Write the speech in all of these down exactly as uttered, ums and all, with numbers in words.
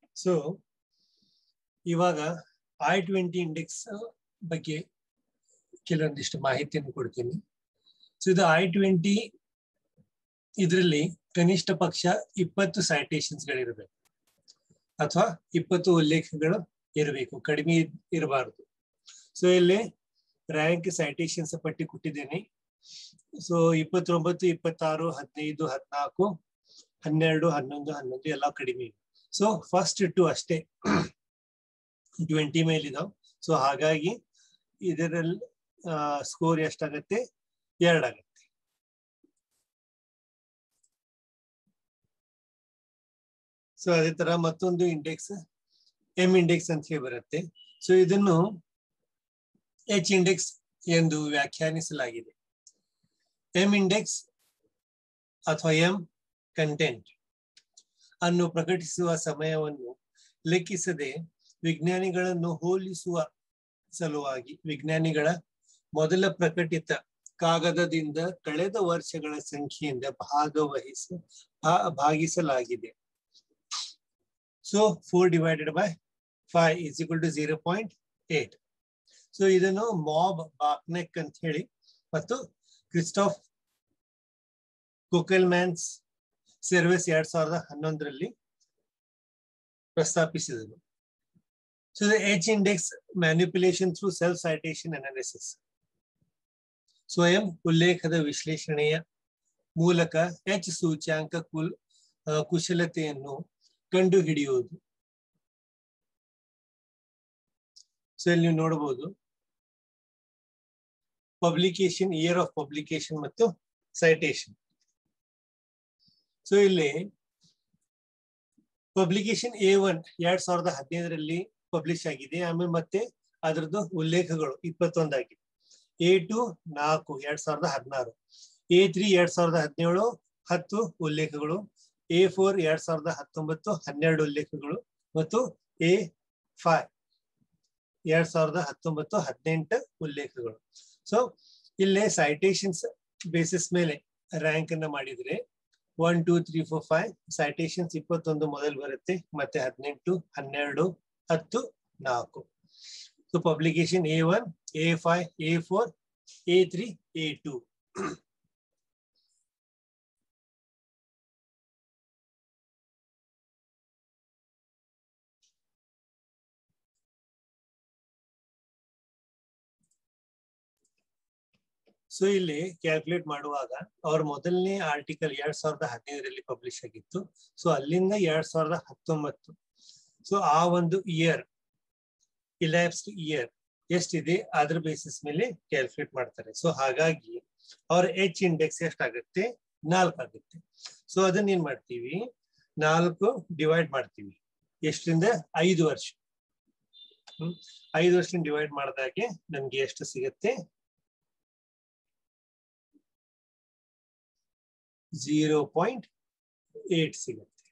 So ಇವಾಗ I twenty index ಬಗ್ಗೆ ಕೆಲವೊಂದಿಷ್ಟು ಮಾಹಿತಿಯನ್ನು ಕೊಡ್ತೀನಿ. ಸೊ ಇದು ಐ ಟ್ವೆಂಟಿ ಇದರಲ್ಲಿ ಕನಿಷ್ಠ ಪಕ್ಷ ಇಪ್ಪತ್ತು ಸೈಟೇಷನ್ಸ್ ಗಳಿರಬೇಕು ಅಥವಾ ಇಪ್ಪತ್ತು ಉಲ್ಲೇಖಗಳು ಇರಬೇಕು, ಕಡಿಮೆ ಇರಬಾರದು. ಸೊ ಇಲ್ಲಿ ರ್ಯಾಂಕ್ ಸೈಟೇಷನ್ಸ್ ಪಟ್ಟಿ ಕೊಟ್ಟಿದ್ದೇನೆ. ಸೊ ಇಪ್ಪತ್ತೊಂಬತ್ತು, ಇಪ್ಪತ್ತಾರು, ಹದಿನೈದು, ಹದಿನಾಲ್ಕು, ಹನ್ನೆರಡು, ಹನ್ನೊಂದು, ಹನ್ನೊಂದು ಎಲ್ಲ ಕಡಿಮೆ. ಸೊ ಫಸ್ಟ್ ಟು ಅಷ್ಟೇ ಟ್ವೆಂಟಿ ಮೇಲೆ ಇದಾವ್. ಸೊ ಹಾಗಾಗಿ ಇದರಲ್ಲಿ ಸ್ಕೋರ್ ಎಷ್ಟಾಗತ್ತೆ? ಎರಡಾಗತ್ತೆ. ಸೊ ಅದೇ ತರ ಮತ್ತೊಂದು ಇಂಡೆಕ್ಸ್ ಎಂ ಇಂಡೆಕ್ಸ್ ಅಂತ ಹೇಳಿ ಬರುತ್ತೆ. ಸೊ ಇದನ್ನು ಎಚ್ ಇಂಡೆಕ್ಸ್ ಎಂದು ವ್ಯಾಖ್ಯಾನಿಸಲಾಗಿದೆ. ಎಂ ಇಂಡೆಕ್ಸ್ ಅಥವಾ ಎಂ ಕಂಟೆಂಟ್ ಅನ್ನು ಪ್ರಕಟಿಸುವ ಸಮಯವನ್ನು ಲೆಕ್ಕಿಸದೆ ವಿಜ್ಞಾನಿಗಳನ್ನು ಹೋಲಿಸುವ ಸಲುವಾಗಿ ವಿಜ್ಞಾನಿಗಳ ಮೊದಲ ಪ್ರಕಟಿತ ಕಾಗದದಿಂದ ಕಳೆದ ವರ್ಷಗಳ ಸಂಖ್ಯೆಯಿಂದ ಭಾಗವಹಿಸ ಭಾಗಿಸಲಾಗಿದೆ. So four divided by five is equal to zero point eight. So ಇದನ್ನು ಮಾಬ್ ಬಾಕ್ನೆಕ್ ಅಂತ ಹೇಳಿ ಮತ್ತು ಕ್ರಿಸ್ಟೋಫ್ ಕೊಕೆಲ್ಮ್ಯಾನ್ಸ್ ಸರ್ವಿಸ್ ಎರಡ್ ಸಾವಿರದ ಹನ್ನೊಂದರಲ್ಲಿ ಪ್ರಸ್ತಾಪಿಸಿದರು. So the H index manipulation through self citation analysis, ಸ್ವಯಂ ಉಲ್ಲೇಖದ ವಿಶ್ಲೇಷಣೆಯ ಮೂಲಕ ಎಚ್ ಸೂಚ್ಯಾಂಕ ಕುಲ್ ಕುಶಲತೆಯನ್ನು ಕಂಡುಹಿಡಿಯುವುದು. ಸೊ ಇಲ್ಲಿ ನೀವು ನೋಡಬಹುದು ಪಬ್ಲಿಕೇಶನ್, ಇಯರ್ ಆಫ್ ಪಬ್ಲಿಕೇಶನ್ ಮತ್ತು ಸೈಟೇಷನ್. ಸೊ ಇಲ್ಲಿ ಪಬ್ಲಿಕೇಶನ್ ಎ ಒನ್ ಎರಡ್ ಸಾವಿರದ ಹದಿನೈದರಲ್ಲಿ ಪಬ್ಲಿಷ್ ಆಗಿದೆ. ಆಮೇಲೆ ಮತ್ತೆ ಅದರದ್ದು ಉಲ್ಲೇಖಗಳು ಇಪ್ಪತ್ತೊಂದಾಗಿದೆ. ಎ ಟು ನಾಲ್ಕು ಎರಡ್ ಸಾವಿರದ ಹದಿನಾರು, ಎ ತ್ರೀ ಎರಡ್ ಸಾವಿರದ ಹದಿನೇಳು ಹತ್ತು ಉಲ್ಲೇಖಗಳು, ಎ ಫೋರ್ ಎರಡ್ ಸಾವಿರದ ಹತ್ತೊಂಬತ್ತು ಹನ್ನೆರಡು ಉಲ್ಲೇಖಗಳು ಮತ್ತು ಎ ಫೈವ್ ಎರಡ್ ಸಾವಿರದ ಹತ್ತೊಂಬತ್ತು ಹದಿನೆಂಟು ಉಲ್ಲೇಖಗಳು. ಸೊ ಇಲ್ಲೇ ಸೈಟೇಷನ್ಸ್ ಬೇಸಿಸ್ ಮೇಲೆ ರ್ಯಾಂಕ್ ಅನ್ನ ಮಾಡಿದ್ರೆ one two three four five citations ಇಪ್ಪತ್ತೊಂದು ಮೊದಲು ಬರುತ್ತೆ, ಮತ್ತೆ ಹದಿನೆಂಟು, ಹನ್ನೆರಡು, ಹತ್ತು, ನಾಲ್ಕು. So publication A one, A five, A four, A three, A two. So ಇಲ್ಲಿ ಕ್ಯಾಲ್ಕುಲೇಟ್ ಮಾಡುವಾಗ ಅವ್ರ ಮೊದಲನೇ ಆರ್ಟಿಕಲ್ ಎರಡ್ ಸಾವಿರದ ಹದಿನೈದರಲ್ಲಿ ಪಬ್ಲಿಷ್ ಆಗಿತ್ತು. ಸೊ ಅಲ್ಲಿಂದ ಎರಡ್ ಸಾವಿರದ ಹತ್ತೊಂಬತ್ತು, ಸೊ ಆ ಒಂದು ಇಯರ್ ಇಲ್ಯಾಪ್ಸ್ಡ್ ಇಯರ್ ಎಷ್ಟಿದೆ ಅದ್ರ ಬೇಸಿಸ್ ಮೇಲೆ ಕ್ಯಾಲ್ಕುಲೇಟ್ ಮಾಡ್ತಾರೆ. ಸೊ ಹಾಗಾಗಿ ಅವ್ರ ಎಚ್ ಇಂಡೆಕ್ಸ್ ಎಷ್ಟಾಗುತ್ತೆ? ನಾಲ್ಕು ಆಗುತ್ತೆ. ಸೊ ಅದನ್ನ ಏನ್ ಮಾಡ್ತೀವಿ? ನಾಲ್ಕು ಡಿವೈಡ್ ಮಾಡ್ತೀವಿ. ಎಷ್ಟರಿಂದ? ಐದು ವರ್ಷ. ಹ್ಮ್ ಐದು ವರ್ಷ ಡಿವೈಡ್ ಮಾಡಿದಾಗೆ ನಮ್ಗೆ ಎಷ್ಟು ಸಿಗತ್ತೆ? ಝೀರೋ ಪಾಯಿಂಟ್ ಏಟ್ ಸಿಗುತ್ತೆ.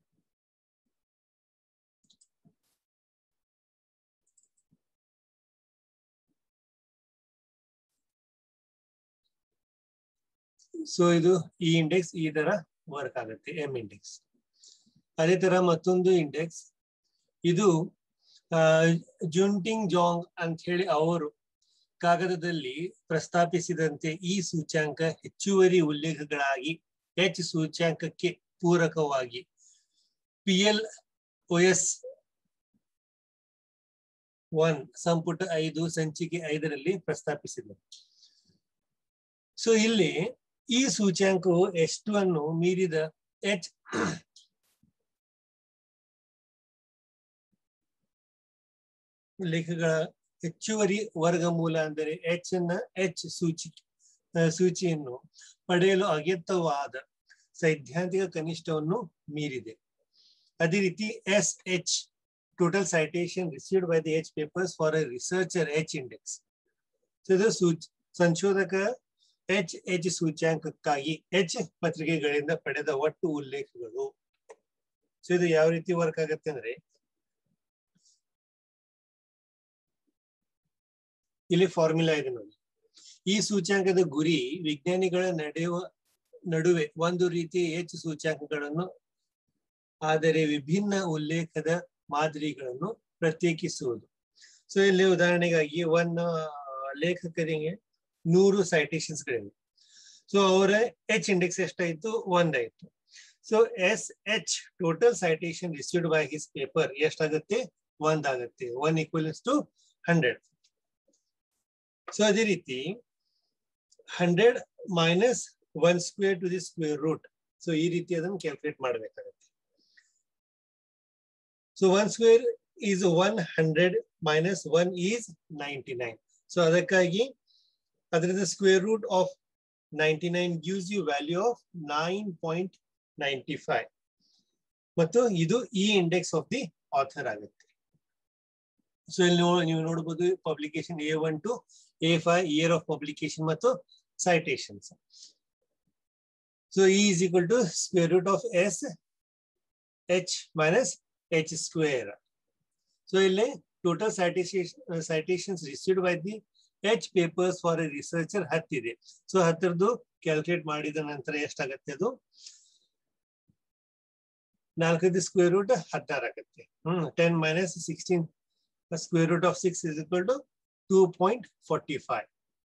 ಸೊ ಇದು ಈ ಇಂಡೆಕ್ಸ್ ಈ ತರ ವರ್ಕ್ ಆಗುತ್ತೆ, ಎಂ ಇಂಡೆಕ್ಸ್. ಅದೇ ತರ ಮತ್ತೊಂದು ಇಂಡೆಕ್ಸ್, ಇದು ಜುಂಟಿಂಗ್ ಜಾಂಗ್ ಅಂತ ಹೇಳಿ ಅವರು ಕಾಗದದಲ್ಲಿ ಪ್ರಸ್ತಾಪಿಸಿದಂತೆ ಈ ಸೂಚ್ಯಾಂಕ ಹೆಚ್ಚುವರಿ ಉಲ್ಲೇಖಗಳಾಗಿ ಎಚ್ ಸೂಚ್ಯಾಂಕಕ್ಕೆ ಪೂರಕವಾಗಿ P L O S one ಸಂಪುಟ ಐದು ಸಂಚಿಕೆ ಐದರಲ್ಲಿ ಪ್ರಸ್ತಾಪಿಸಿದರು. ಸೊ ಇಲ್ಲಿ ಈ ಸೂಚ್ಯಾಂಕವು ಎಷ್ಟು ಅನ್ನು ಮೀರಿದ ಎಚ್ ಲೇಖಗಳ ಹೆಚ್ಚುವರಿ ವರ್ಗಮೂಲ ಅಂದರೆ ಎಚ್ ನ ಎಚ್ ಸೂಚಿ ಸೂಚಿಯನ್ನು ಪಡೆಯಲು ಅಗತ್ಯವಾದ ಸೈದ್ಧಾಂತಿಕ ಕನಿಷ್ಠವನ್ನು ಮೀರಿದೆ. ಅದೇ ರೀತಿ S H total citation received by the H papers for a researcher H index. ಇದು ಸೂಚ್ ಸಂಶೋಧಕ ಎಚ್ ಎಚ್ ಸೂಚ್ಯಾಂಕಕ್ಕಾಗಿ ಎಚ್ ಪತ್ರಿಕೆಗಳಿಂದ ಪಡೆದ ಒಟ್ಟು ಉಲ್ಲೇಖಗಳು. ಸೊ ಇದು ಯಾವ ರೀತಿ ವರ್ಕ್ ಆಗುತ್ತೆ ಅಂದ್ರೆ, ಇಲ್ಲಿ ಫಾರ್ಮುಲಾ ಇದೆ ನೋಡಿ. ಈ ಸೂಚ್ಯಾಂಕದ ಗುರಿ ವಿಜ್ಞಾನಿಗಳ ನಡೆಯುವ ನಡುವೆ ಒಂದು ರೀತಿಯ ಎಚ್ ಸೂಚ್ಯಾಂಕಗಳನ್ನು ಆದರೆ ವಿಭಿನ್ನ ಉಲ್ಲೇಖದ ಮಾದರಿಗಳನ್ನು ಪ್ರತ್ಯೇಕಿಸುವುದು. ಸೊ ಇಲ್ಲಿ ಉದಾಹರಣೆಗಾಗಿ ಒನ್ ಲೇಖಕರಿಗೆ ನೂರು ಸೈಟೇಷನ್ಸ್ಗಳಿವೆ. ಸೊ ಅವರ ಎಚ್ ಇಂಡೆಕ್ಸ್ ಎಷ್ಟಾಯ್ತು? ಒಂದಾಯ್ತು. So S H total citation received by his paper ಎಷ್ಟಾಗುತ್ತೆ? ಒಂದಾಗುತ್ತೆ. One equals to hundred. So ಅದೇ ರೀತಿ hundred minus one square to the square root. So ಈ ರೀತಿ ಅದನ್ನು ಕ್ಯಾಲ್ಕುಲೇಟ್ ಮಾಡಬೇಕಾಗುತ್ತೆ. So one square is one hundred minus one is ninety-nine. So ಅದಕ್ಕಾಗಿ ಅದರ square root of ninety-nine gives you value of nine point nine five. ಮತ್ತು ಇದು ಈ index of the author ಆಗುತ್ತೆ. ಸೊ ಇಲ್ಲಿ ನೀವು ನೋಡಬಹುದು publication A one to A five, year of publication ಮತ್ತು citations. So E is equal to square root of s h minus h square. So ಇಲ್ಲಿ total citation citations received by the H papers for a researcher ಹತ್ತಿದೆ. So ಹತ್ತರದ್ದು calculate ಮಾಡಿದ ನಂತರ ಎಷ್ಟಾಗತ್ತೆ? ಅದು ನಾಲ್ಕದ square root ಹದಿನಾರು ಆಗುತ್ತೆ. Hmm ten minus sixteen square root of six is equal to two point forty five.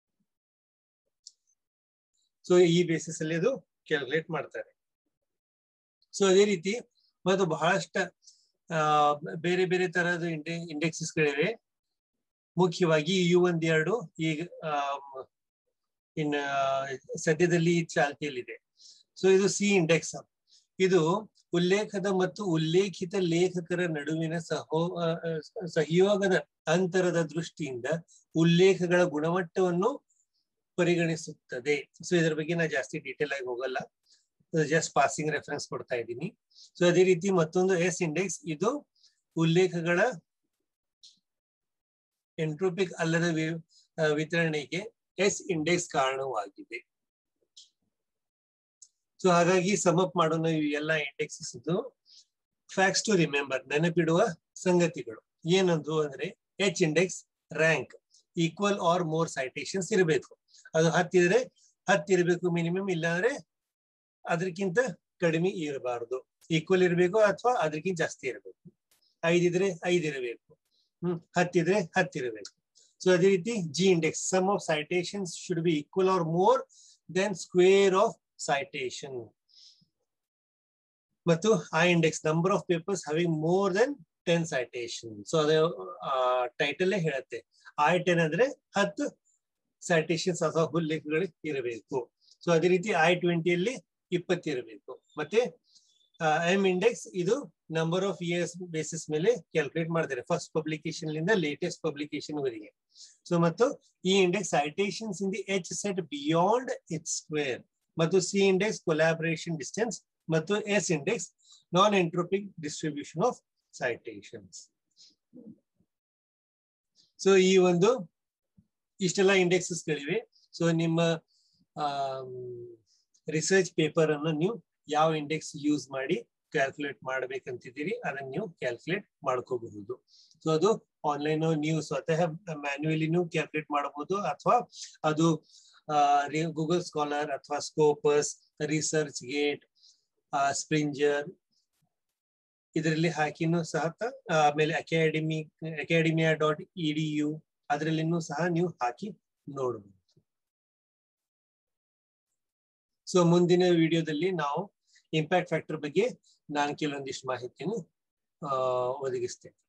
So ಈ ಬೇಸಿಸ್ ಅಲ್ಲಿ ಅದು ಕ್ಯಾಲ್ಕುಲೇಟ್ ಮಾಡ್ತಾರೆ. ಸೊ ಅದೇ ರೀತಿ ಮತ್ತು ಬಹಳಷ್ಟು ಬೇರೆ ಬೇರೆ ತರಹದ ಇಂಡೆ ಇಂಡೆಕ್ಸಸ್ಗಳಿವೆ. ಮುಖ್ಯವಾಗಿ ಇವು ಒಂದೆರಡು ಈಗ ಇನ್ನು ಸದ್ಯದಲ್ಲಿ ಚಾಲ್ತಿಯಲ್ಲಿದೆ. ಸೊ ಇದು ಸಿ ಇಂಡೆಕ್ಸ್. ಇದು ಉಲ್ಲೇಖದ ಮತ್ತು ಉಲ್ಲೇಖಿತ ಲೇಖಕರ ನಡುವಿನ ಸಹೋ ಸಹಯೋಗದ ಅಂತರದ ದೃಷ್ಟಿಯಿಂದ ಉಲ್ಲೇಖಗಳ ಗುಣಮಟ್ಟವನ್ನು ಪರಿಗಣಿಸುತ್ತದೆ. ಸೊ ಇದರ ಬಗ್ಗೆ ನಾ ಜಾಸ್ತಿ ಡೀಟೇಲ್ ಆಗಿ ಹೋಗಲ್ಲ, ಜಸ್ಟ್ ಪಾಸಿಂಗ್ ರೆಫರೆನ್ಸ್ ಕೊಡ್ತಾ ಇದ್ದೀನಿ. ಸೊ ಅದೇ ರೀತಿ ಮತ್ತೊಂದು ಎಸ್ ಇಂಡೆಕ್ಸ್. ಇದು ಉಲ್ಲೇಖಗಳ ಎಂಟ್ರೋಪಿಕ್ ಅಲ್ಲದ ವಿತರಣೆಗೆ ಎಸ್ ಇಂಡೆಕ್ಸ್ ಕಾರಣವಾಗಿದೆ. ಸೊ ಹಾಗಾಗಿ ಸಮ್ ಅಪ್ ಮಾಡೋಣ ಇವು ಎಲ್ಲ ಇಂಡೆಕ್ಸಸ್. ಇದು ಫ್ಯಾಕ್ಟ್ಸ್ ಟು ರಿಮೆಂಬರ್, ನೆನಪಿಡುವ ಸಂಗತಿಗಳು ಏನಂದ್ರು ಅಂದ್ರೆ H index rank equal or more citations ಇರಬೇಕು. ಅದು ಹತ್ತಿದ್ರೆ ಹತ್ತಿರಬೇಕು ಮಿನಿಮಮ್, ಇಲ್ಲಾಂದ್ರೆ ಅದಕ್ಕಿಂತ ಕಡಿಮೆ ಇರಬಾರದು. ಈಕ್ವಲ್ ಇರಬೇಕು ಅಥವಾ ಅದಕ್ಕಿಂತ ಜಾಸ್ತಿ ಇರಬೇಕು. ಐದಿದ್ರೆ ಐದ್ ಇರಬೇಕು, ಹ್ಮ್ ಹತ್ತಿದ್ರೆ ಹತ್ತಿರಬೇಕು. ಸೊ ಅದೇ ರೀತಿ G index sum of citations should be equal or more than square of citation. ಮತ್ತು I index number of papers having more than ten citation. So ಅದು ಟೈಟಲ್ ಹೇಳುತ್ತೆ. ಐ ಟೆನ್ ಅಂದ್ರೆ ಹತ್ತು ಸೈಟೇಷನ್ಸ್ ಅಥವಾ ಉಲ್ಲೇಖಗಳು ಇರಬೇಕು. ಸೊ ಅದೇ ರೀತಿ ಐ ಟ್ವೆಂಟಿಯಲ್ಲಿ ಇಪ್ಪತ್ತು ಇರಬೇಕು. ಮತ್ತೆ ಎಂ ಇಂಡೆಕ್ಸ್ ಇದು ನಂಬರ್ ಆಫ್ ಇಯರ್ಸ್ ಬೇಸಿಸ್ ಮೇಲೆ ಕ್ಯಾಲ್ಕುಲೇಟ್ ಮಾಡ್ತಾರೆ, ಫಸ್ಟ್ ಪಬ್ಲಿಕೇಶನ್ ಲಿಂದ ಲೇಟೆಸ್ಟ್ ಪಬ್ಲಿಕೇಶನ್ ವರೆಗೆ. ಸೊ ಮತ್ತು ಈ index citations in the H set beyond it square. ಮತ್ತು ಸಿ ಇಂಡೆಕ್ಸ್ ಕೊಲಾಬರೇಷನ್ ಡಿಸ್ಟೆನ್ಸ್ ಮತ್ತು S index non entropic distribution of citations. So ಈ ಒಂದು ಇಷ್ಟೆಲ್ಲ ಇಂಡೆಕ್ಸಸ್ ಗಳಿವೆ. ಸೊ ನಿಮ್ಮ ರಿಸರ್ಚ್ ಪೇಪರ್ ಅನ್ನು ನೀವು ಯಾವ ಇಂಡೆಕ್ಸ್ ಯೂಸ್ ಮಾಡಿ ಕ್ಯಾಲ್ಕುಲೇಟ್ ಮಾಡ್ಬೇಕಂತಿದ್ದೀರಿ ಅದನ್ನ ನೀವು ಕ್ಯಾಲ್ಕುಲೇಟ್ ಮಾಡ್ಕೋಬಹುದು. ಸೊ ಅದು ಆನ್ಲೈನ್ ನೀವು ಸ್ವತಃ ಮ್ಯಾನ್ಯುಯಲಿ ನೀವು ಕ್ಯಾಲ್ಕುಲೇಟ್ ಮಾಡಬಹುದು, ಅಥವಾ ಅದು ಗೂಗಲ್ ಸ್ಕಾಲರ್ ಅಥವಾ ಸ್ಕೋಪಸ್, ರಿಸರ್ಚ್ ಗೇಟ್, ಸ್ಪ್ರಿಂಜರ್ ಇದರಲ್ಲಿ ಹಾಕಿನೂ ಸಹ, ಆಮೇಲೆ academy academia dot E D U ಅದರಲ್ಲಿನೂ ಸಹ ನೀವು ಹಾಕಿ ನೋಡಬಹುದು. ಸೊ ಮುಂದಿನ ವಿಡಿಯೋದಲ್ಲಿ ನಾವು ಇಂಪ್ಯಾಕ್ಟ್ ಫ್ಯಾಕ್ಟರ್ ಬಗ್ಗೆ ನಾನು ಕೆಲವೊಂದಿಷ್ಟು ಮಾಹಿತಿಯನ್ನು ಒದಗಿಸ್ತೇನೆ.